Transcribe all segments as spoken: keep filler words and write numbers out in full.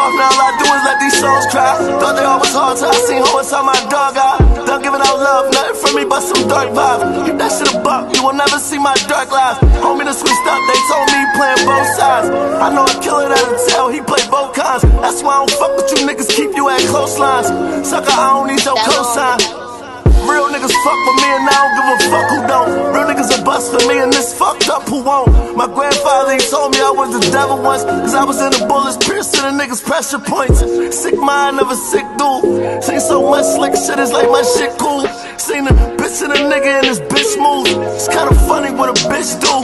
off, now all I do is let these souls cry. Thought they all was hard till I seen home inside my dog eye. Done giving out love, nothing from me but some dark vibes. Keep that shit a buck, you will never see my dark lies. Homie done switched up, they told me he playing both sides. I know I kill it at a tell, he play both kinds. That's why I don't fuck with you niggas, keep you at close lines. Sucker, I don't need your cosign. Real niggas fuck with me and I don't give a fuck who don't. Real niggas a bust for me and this fucked up who won't. My grandfather, he told me I was the devil once, cause I was in the bullets piercing the niggas pressure points. Sick mind of a sick dude. Seen so much slick shit, it's like my shit cool. Seen a bitch and a nigga in this bitch move. It's kinda funny what a bitch do.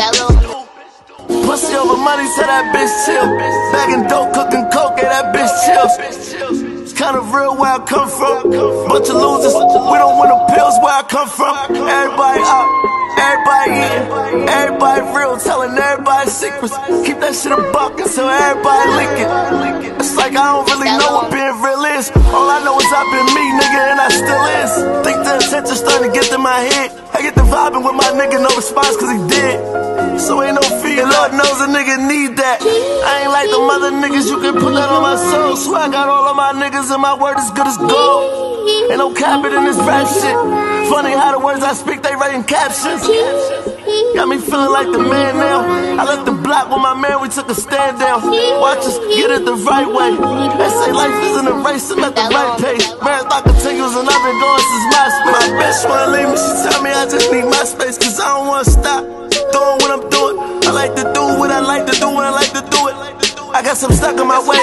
Pussy over money, tell that bitch chill. Bagging dope, cooking coke, yeah, that bitch chills. Kind of real where I come from. Bunch of losers, we don't win the pills where I come from. Everybody up, everybody eating, everybody real, telling everybody secrets. Keep that shit a buck until everybody leak it. It's like I don't really know what being real is. All I know is I've been me, nigga, and I still is. Think the attention's starting to get to my head. I get the vibing with my nigga, no response cause he dead. So ain't no fear, Lord knows a nigga need that. I ain't like them other niggas, you can put that on my soul. Swear I got all of my niggas and my word is good as gold. Ain't no capping in this rap shit. Funny how the words I speak, they writing captions. Got me feeling like the man now. I left the block with my man, we took a stand down. Watch us get it the right way. They say life isn't a race, I'm at the right pace. Marathon continues and I've been going since my space. My bitch wanna leave me, she tell me I just need my space. Cause I don't wanna stop doing what I'm doing. I like to do what I like to do when I like to do it. I got some stuck in my way.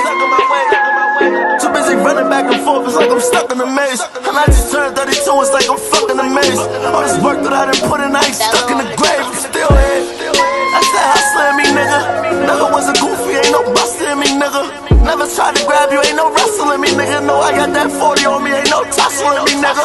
Too busy running back and forth, it's like I'm stuck in a maze. And I just turned thirty-two, it's like I'm fucking amazed. All this work that I done put in, I ain't stuck in the grave, I'm still here. That's that hustler in me, nigga. Never was a goofy, ain't no buster in me, nigga. Never tried to grab you, ain't no wrestling me, nigga. No, I got that forty on me, ain't no tussling me, nigga.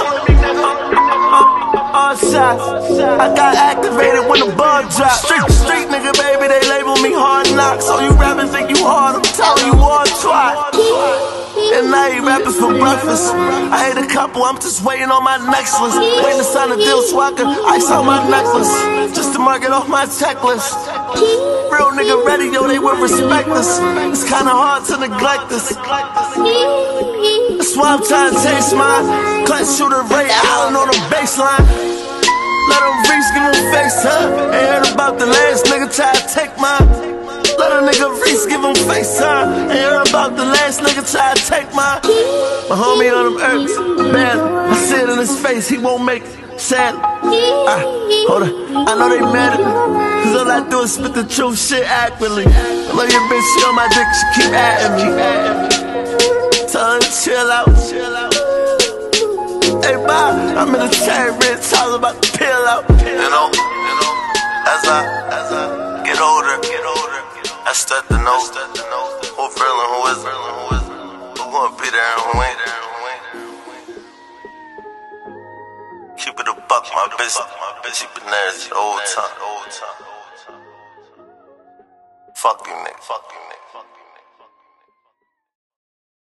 All shots, I got activated when the ball dropped. Street, street nigga, baby, they label me hard knocks. So you rapping think you hard, I'm telling you all try. And I eat rappers for breakfast. I ate a couple, I'm just waiting on my next list. Waiting to sign a deal so I can ice on my necklace, just to mark it off my checklist. Real nigga ready, yo, they will respect us. It's kinda hard to neglect us. That's why I'm trying to taste mine. Clutch shooter Ray Allen on the baseline. Let them reach, give them FaceTime. Ain't heard about the last nigga try to take mine. Let a nigga reach, give him FaceTime. Ain't heard about the last nigga try to take mine. My homie on them herbs, bad. I see it in his face, he won't make it. Sad. Ah, hold on, I know they mad at me, cause all I do is spit the truth shit accurately. I love your bitch, she on my dick, she keep atting me. Tell her to chill out. Hey, bye, I'm in a chariot, talking about the pill out. You know, you know, as I, as I get older, get older, I start to know who real and who isn't, who gonna be there and who ain't there. Keep it a buck, my bitch, keep it nasty the whole time. Fuck you, nigga.